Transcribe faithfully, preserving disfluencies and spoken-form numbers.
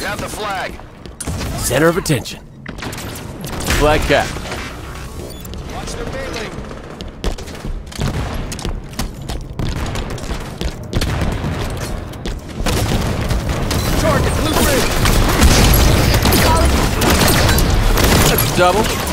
have the flag. Center of attention. Flag cap. Watch their mailing. Target blue ring. That's a double.